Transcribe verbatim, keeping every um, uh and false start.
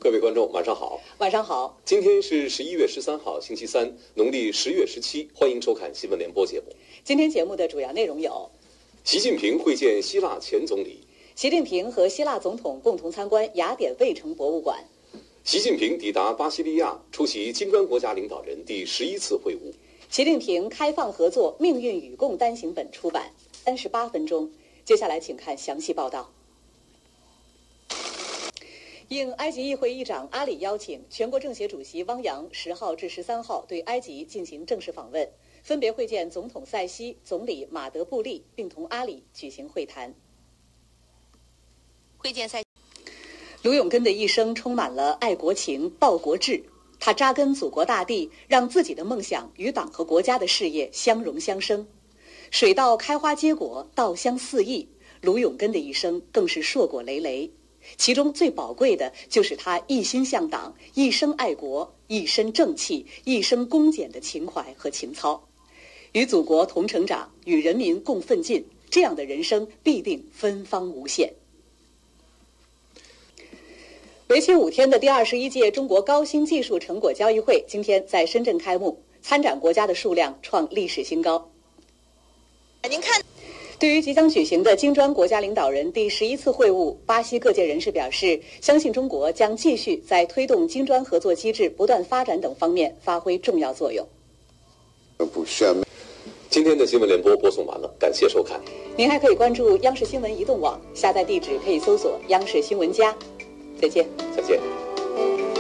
各位观众，晚上好。 晚上好。 今天是十一月十三号，星期三，农历十月十七。欢迎收看新闻联播节目。 今天节目的主要内容有： 习近平会见希腊前总理； 习近平和希腊总统共同参观雅典卫城博物馆； 习近平抵达巴西利亚，出席金砖国家领导人第十一次会晤； 习近平开放合作命运与共单行本出版。三十八分钟，接下来请看详细报道。应埃及议会议长阿里邀请，全国政协主席汪洋十号至十三号对埃及进行正式访问，分别会见总统塞西、总理马德布利，并同阿里举行会谈。会见塞卢永根的一生充满了爱国情、报国志，他扎根祖国大地，让自己的梦想与党和国家的事业相融相生。水稻开花结果，稻香四溢，卢永根的一生更是硕果累累。其中最宝贵的就是他一心向党、一生爱国、一身正气、一生恭俭的情怀和情操。与祖国同成长，与人民共奋进，这样的人生必定芬芳无限。为期五天的第二十一届中国高新技术成果交易会今天在深圳开幕，参展国家的数量创历史新高。您看。对于即将举行的金砖国家领导人第十一次会晤，巴西各界人士表示，相信中国将继续在推动金砖合作机制不断发展等方面发挥重要作用。 今天的新闻联播播送完了，感谢收看。 您还可以关注央视新闻移动网，下载地址可以搜索央视新闻加。再见。 再见。